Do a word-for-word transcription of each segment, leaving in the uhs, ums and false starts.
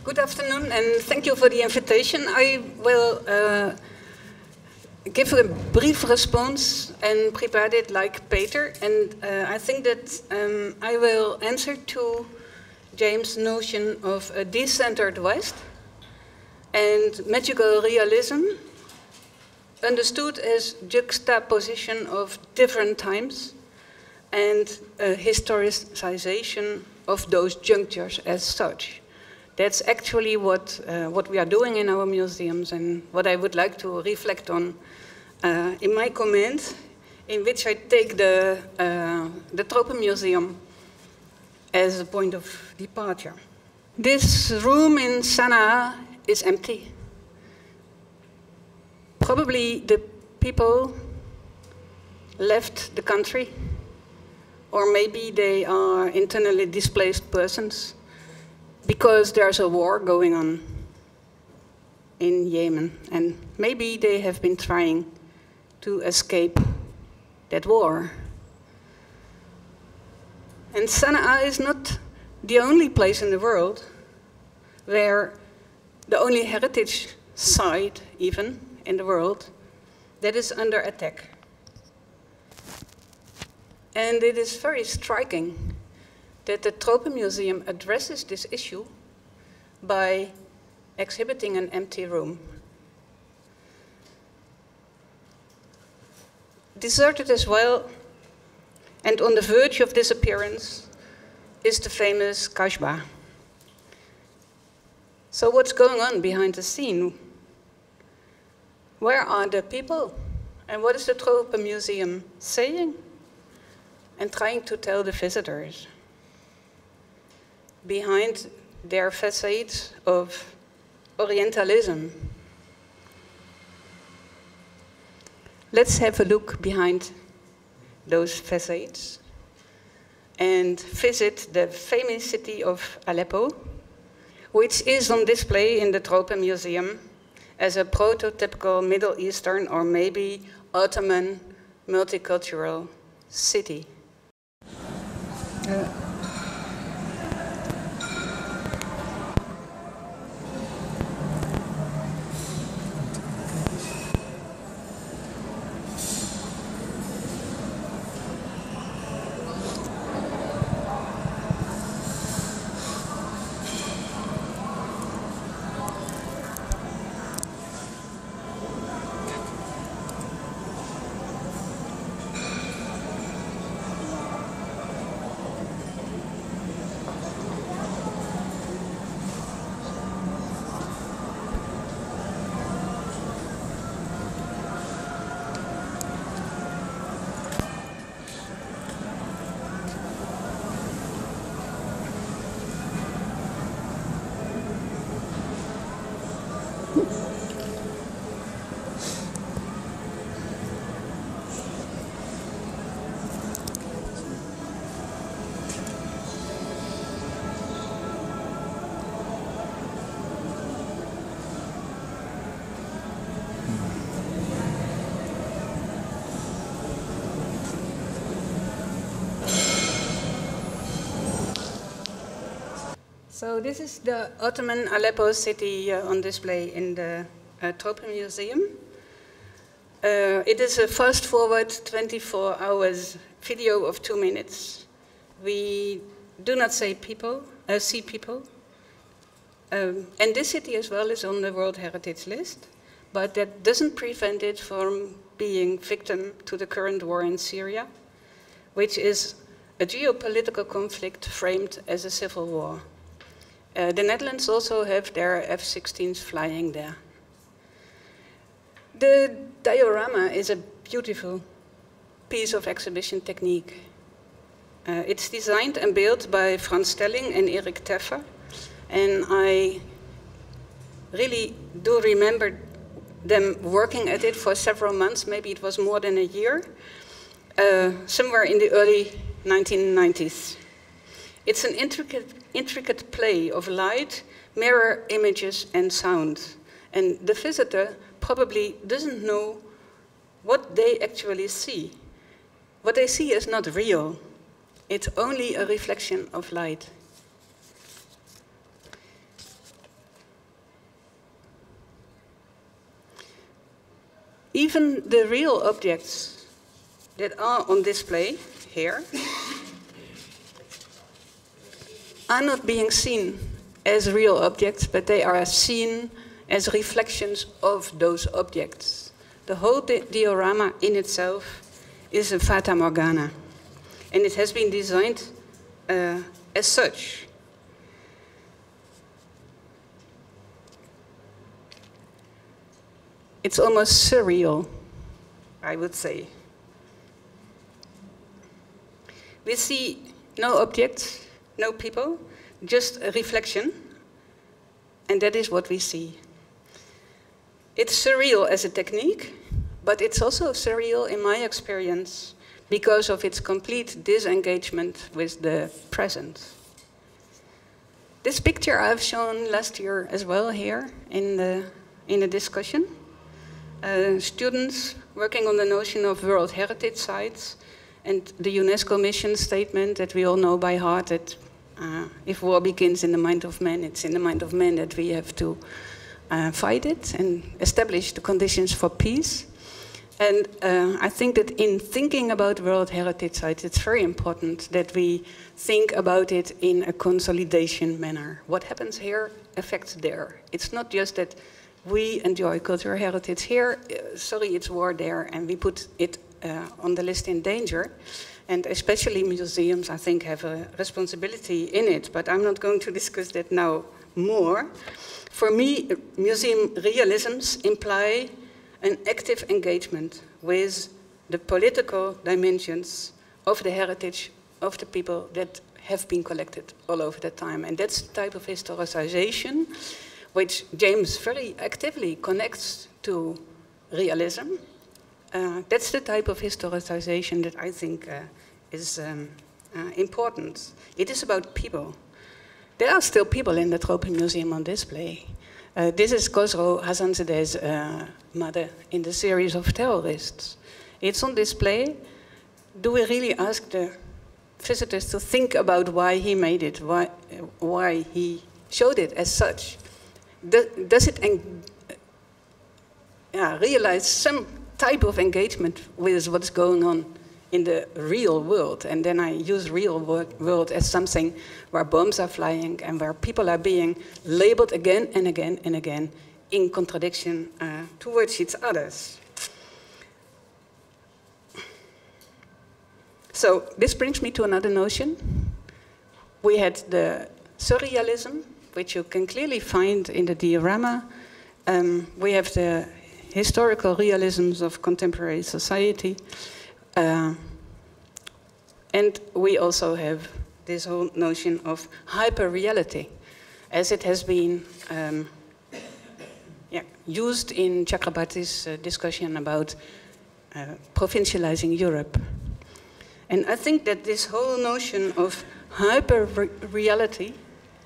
Good afternoon, and thank you for the invitation. I will uh, give a brief response and prepared it like Peter. And uh, I think that um, I will answer to James' notion of a decentered West and magical realism, understood as juxtaposition of different times and a historicization of those junctures as such. That's actually what, uh, what we are doing in our museums and what I would like to reflect on uh, in my comment, in which I take the, uh, the Tropenmuseum as a point of departure. This room in Sanaa is empty. Probably the people left the country, or maybe they are internally displaced persons, because there's a war going on in Yemen, and maybe they have been trying to escape that war. And Sanaa is not the only place in the world where the only heritage site, even, in the world that is under attack. And it is very striking that the Tropenmuseum addresses this issue by exhibiting an empty room. Deserted as well, and on the verge of disappearance, is the famous Kasbah. So what's going on behind the scene? Where are the people? And what is the Tropenmuseum saying and trying to tell the visitors? Behind their facades of Orientalism. Let's have a look behind those facades and visit the famous city of Aleppo, which is on display in the Tropenmuseum as a prototypical Middle Eastern or maybe Ottoman multicultural city. Uh, So this is the Ottoman Aleppo city uh, on display in the uh, Tropenmuseum. Uh, it is a fast-forward twenty-four hours video of two minutes. We do not say people, uh, see people. Um, and this city as well is on the World Heritage List, but that doesn't prevent it from being victim to the current war in Syria, which is a geopolitical conflict framed as a civil war. Uh, the Netherlands also have their F sixteens flying there. The diorama is a beautiful piece of exhibition technique. Uh, it's designed and built by Frans Stelling and Erik Teffer, and I really do remember them working at it for several months, maybe it was more than a year, uh, somewhere in the early nineteen nineties. It's an intricate, intricate play of light, mirror, images, and sound. And the visitor probably doesn't know what they actually see. What they see is not real. It's only a reflection of light. even the real objects that are on display here are not being seen as real objects, but they are seen as reflections of those objects. The whole di diorama in itself is a fata morgana, and it has been designed uh, as such. It's almost surreal, I would say. We see no objects, no people, just a reflection, and that is what we see. It's surreal as a technique, but it's also surreal in my experience because of its complete disengagement with the present. This picture I've shown last year as well here in the, in the discussion. Uh, students working on the notion of World Heritage Sites and the UNESCO mission statement that we all know by heart, that uh, if war begins in the mind of man, it's in the mind of man that we have to uh, fight it and establish the conditions for peace. And uh, I think that in thinking about World Heritage Sites, it's very important that we think about it in a consolidation manner. What happens here affects there. It's not just that we enjoy cultural heritage here, uh, sorry, it's war there, and we put it uh, on the list in danger. And especially museums, I think, have a responsibility in it, but I'm not going to discuss that now more. For me, museum realisms imply an active engagement with the political dimensions of the heritage of the people that have been collected all over the time. And that's the type of historicization which James very actively connects to realism. Uh, that's the type of historicization that I think uh, is um, uh, important. It is about people. There are still people in the Tropenmuseum on display. Uh, this is Khosrow Hassanzadeh's uh, mother in the series of terrorists. It's on display. Do we really ask the visitors to think about why he made it, why, uh, why he showed it as such? Do, does it uh, yeah, realize some type of engagement with what's going on in the real world? And then I use real world as something where bombs are flying and where people are being labeled again and again and again in contradiction uh, towards each others. So this brings me to another notion. We had the surrealism, which you can clearly find in the diorama. Um, we have the historical realisms of contemporary society. Uh, and we also have this whole notion of hyper-reality, as it has been um, yeah, used in Chakrabarty's uh, discussion about uh, provincializing Europe. And I think that this whole notion of hyper-reality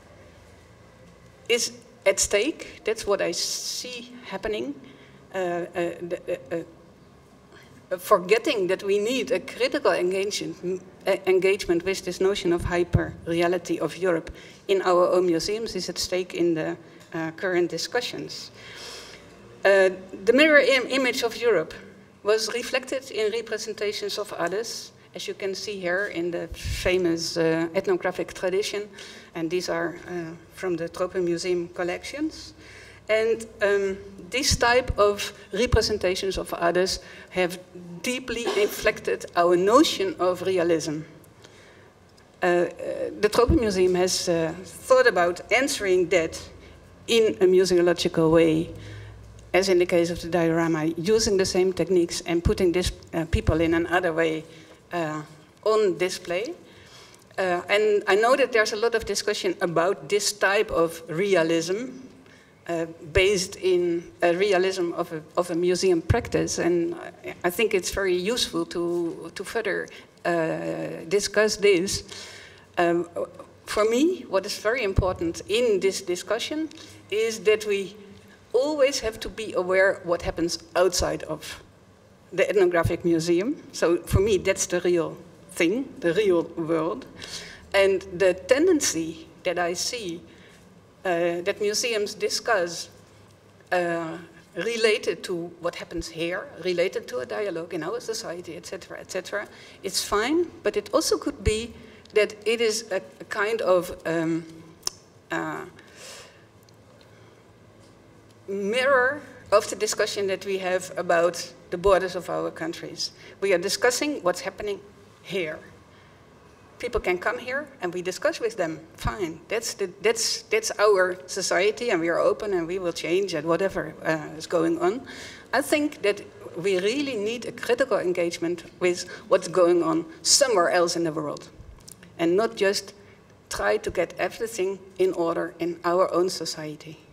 is at stake. That's what I see happening. Uh, uh, the, uh, uh, forgetting that we need a critical engagement, uh, engagement with this notion of hyper-reality of Europe in our own museums is at stake in the uh, current discussions. Uh, the mirror im image of Europe was reflected in representations of others, as you can see here in the famous uh, ethnographic tradition, and these are uh, from the Tropenmuseum collections. And um, this type of representations of others have deeply inflected our notion of realism. Uh, uh, the Tropenmuseum has uh, thought about answering that in a museological way, as in the case of the diorama, using the same techniques and putting this uh, people in another way uh, on display. Uh, and I know that there's a lot of discussion about this type of realism, Uh, based in a realism of a, of a museum practice, and I think it's very useful to, to further uh, discuss this. Um, for me, what is very important in this discussion is that we always have to be aware what happens outside of the ethnographic museum. So for me, that's the real thing, the real world. And the tendency that I see Uh, that museums discuss uh, related to what happens here, related to a dialogue in our society, et cetera, et cetera, it's fine, but it also could be that it is a, a kind of um, uh, mirror of the discussion that we have about the borders of our countries. We are discussing what's happening here. People can come here and we discuss with them. Fine, that's, the, that's, that's our society, and we are open and we will change at whatever uh, is going on. I think that we really need a critical engagement with what's going on somewhere else in the world, and not just try to get everything in order in our own society.